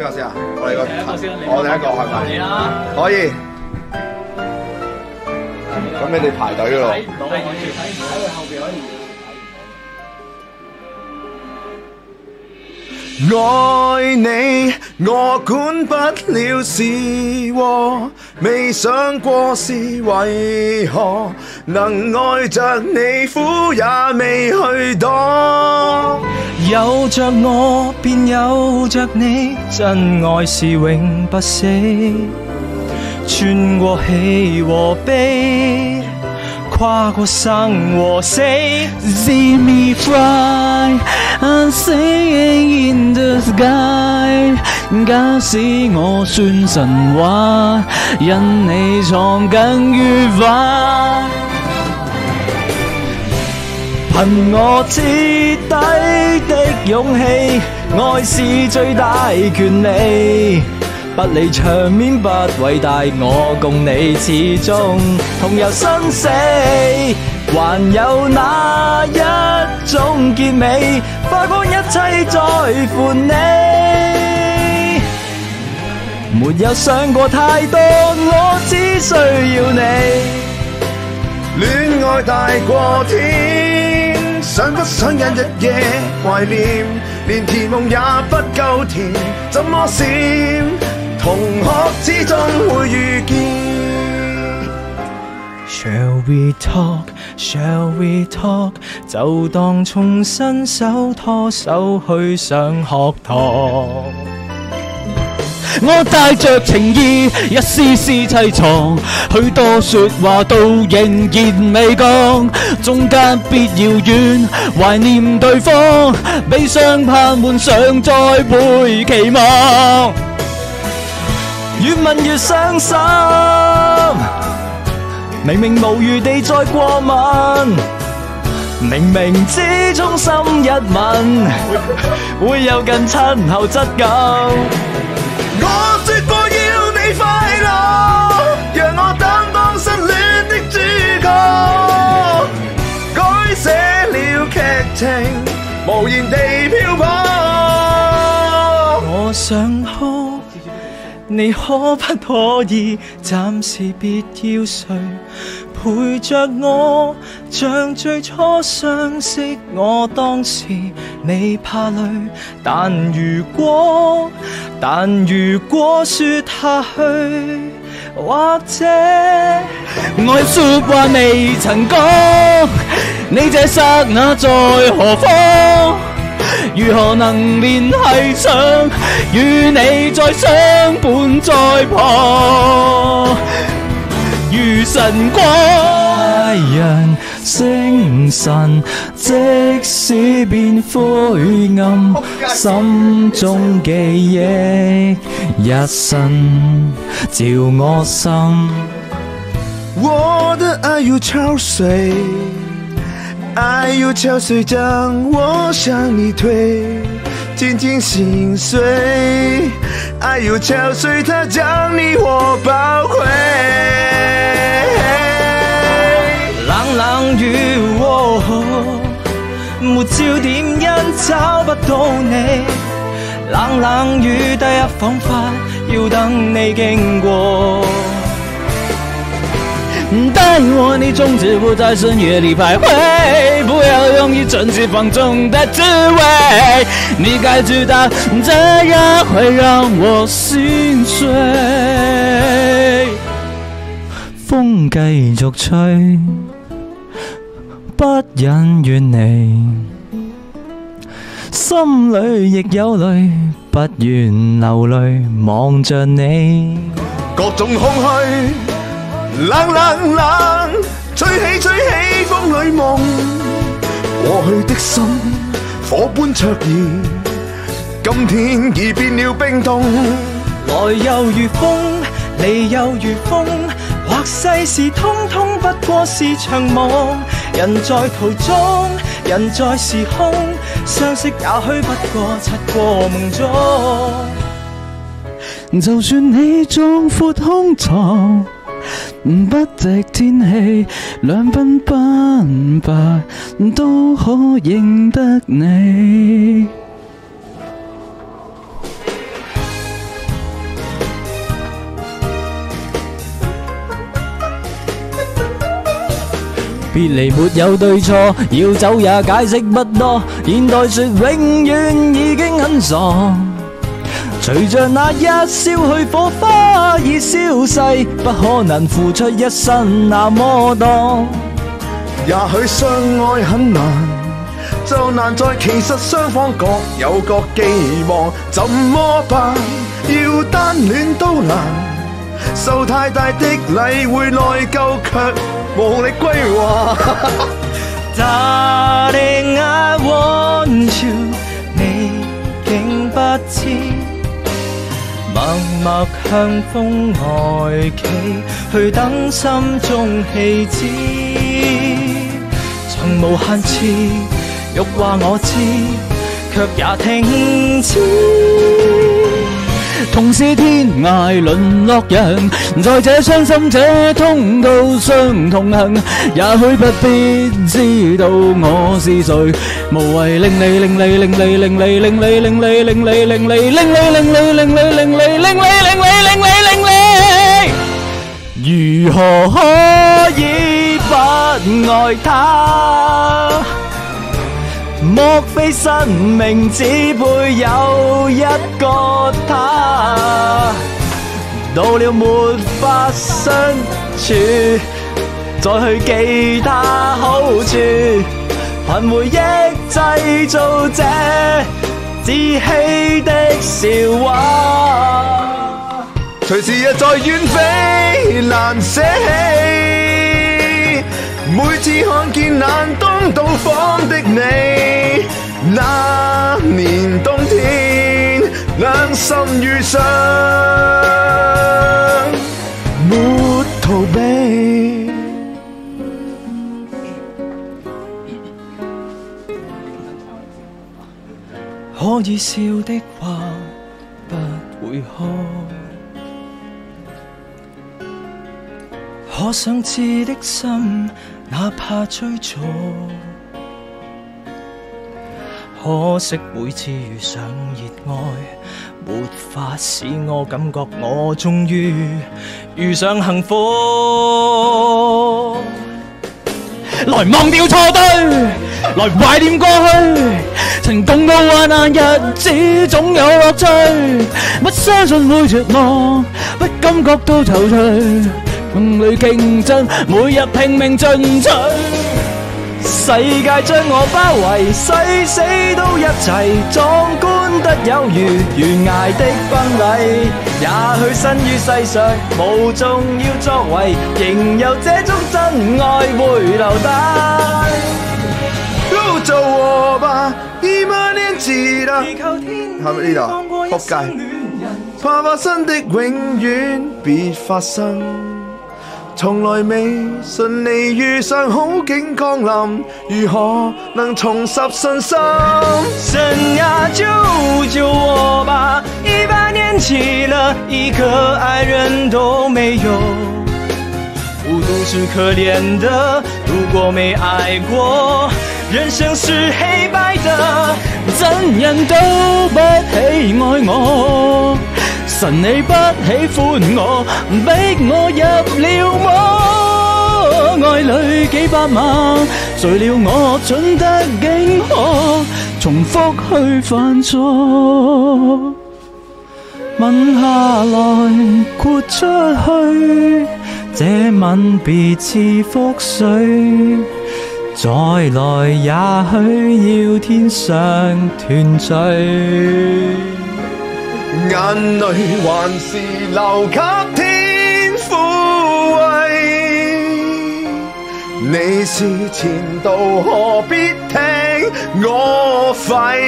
個先啊？我哋個第一個先， 我第一個係咪？ 你啦。 可以。咁你哋排隊㗎咯。 睇唔到，可以睇佢後邊可以。 愛你，我管不了是禍，未想過是為何能愛着你，苦也未去躲。 有着我，便有着你，真愛是永不死，穿過喜和悲，跨過生和死。See me fly and singing in the sky。假使我算神話，因你闖更愉快。憑我徹底的勇氣，愛是最大權利。不理場面不偉大，我共你始終同遊生死。還有那一種結尾，花光一切在乎你。沒有想過太多，我只需要你。 戀愛大過天，想不想日日夜懷念，連甜夢也不夠甜，怎麼閃？同學之中會遇見。 Shall we talk? Shall we talk? 就當重新手拖手去上學堂。我帶着情意，一絲絲凄愴，許多說話都仍然未講，中間別遙遠，懷念對方，悲傷盼換上再會期望，越問越傷心，明明無餘地再過問，明明知衷心一吻，會有更親厚質感。 我說過要你快樂，讓我擔當失戀的主角，改寫了劇情，無言地漂泊。 我想哭，你可不可以暫時別要睡，陪着我，像最初相識我當時你怕累，但如果說下去，或者愛說話未曾講，你這剎那在何方？如何能聯繫上，與你再相伴在旁，如晨光太陽星辰，即使變灰暗，心中記憶一生照我心。 我的愛如潮水，愛如潮水將我向你推，緊緊心碎。愛如潮水，它將你我包圍。 冷冷雨，沒焦點因找不到你。冷冷雨，第一彷彿要等你經過。答應我，你終止不在深夜裡徘徊，不要用一整起放縱的滋味。你該知道，這樣會讓我心碎。風繼續吹，不忍遠離，心裡亦有淚，不願流淚望着你。 各種空虛，冷冷冷，吹起吹起風裏夢，過去的心火般灼熱，今天已變了冰凍。 來又如風，離又如風，或世事通通不過是場夢。人在途中，人在時空，相識也許不過擦過夢中。就算你壯闊胸膛，不敵天氣，兩鬢斑白都可認得你。 別離沒有對錯，要走也解釋不多。現代說永遠已經很傻，隨着那一燒去火花已消逝，不可能付出一生那麼多。 也許相愛很難，就難在其實雙方各有各寄望，怎麼辦？要單戀都難，受太大的禮會內疚，卻無力歸還。 Darling, I want you， 你竟不知，默默向風外企，去等心中氣旨。曾無限次欲話我知，卻也停止。同是天涯淪落人，在這傷心這通道上同行，也許不必知道我是誰，無謂令你令你令你令你令你令你令你令你令你令你令你令你令你令你令你，如何可以不愛他？莫非生命只配有一個他？到了沒法相處，再去記他好處，憑回憶製造這自欺的笑話。 隨時日在遠飛難捨棄，每次看見冷冬到訪的你，那年冬天兩心遇上，沒逃避。 可以笑的話不會哭，可想知的心哪怕追逐，可惜每次遇上熱愛，沒法使我感覺我終於遇上幸福。來忘掉錯對，來懷念過去，曾共度患難日子總有樂趣，不相信會絕望，不感覺到躊躇，共裏競爭，每日拼命進取。世界將我包圍，誓死都一齊，壯觀得有如懸崖的婚禮。也許身於世上無重要作為，仍有這種真愛會留低。 都做我吧，100年記得。係咪呢度？仆街！怕發生的永遠別發生。從來未順利遇上好景降臨，如何能重拾信心？ 神呀，救救我吧！100年起了，一個愛人都沒有，孤獨是可憐的。如果沒愛過，人生是黑白的，真人都不喜愛我。神你不喜歡我，逼我入了魔，愛裏幾百萬，誰料我蠢得竟可重複去犯錯。吻下來豁出去，這吻別似覆水，再來也許要天上團聚。 眼淚還是留給天撫慰，你是前度何必聽我吠？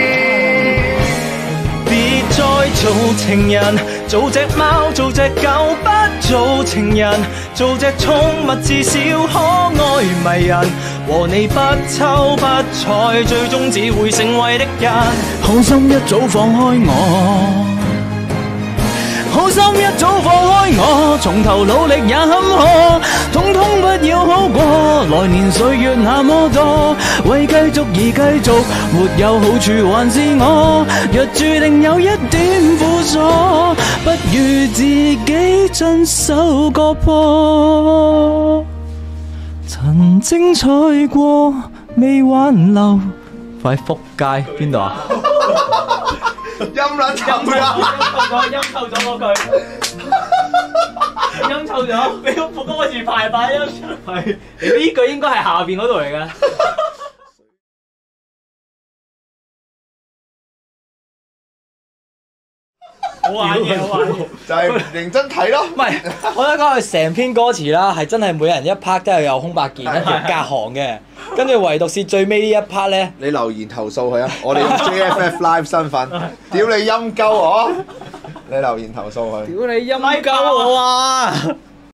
別再做情人，做隻貓做隻狗，不做情人，做隻寵物至少可愛迷人。和你不瞅不睬，最終只會成為敵人。好心一早放開我，好心一早放開我，從頭努力也坎坷，統統不要好過。來年歲月那麼多，為繼續而繼續，沒有好處還是我。若注定有一點苦楚，不如自己親手割破。曾曾精彩過，未挽留。快福街邊度啊？ 陰撚臭㗎！ 陰臭咗嗰句，陰臭咗，你個嗰個字排版陰臭。係，呢句應該係下邊嗰度嚟嘅。好玩嘅，好玩嘅， 就係認真睇咯。 唔係，我想講佢成篇歌詞啦，係真係每人一 part 都係有空白鍵一條隔行嘅，跟住唯獨是最尾呢一 part 咧， 你留言投訴佢啊！我哋用 JFF Live 身份，屌你陰鳩我！你留言投訴佢。 屌你陰鳩我啊！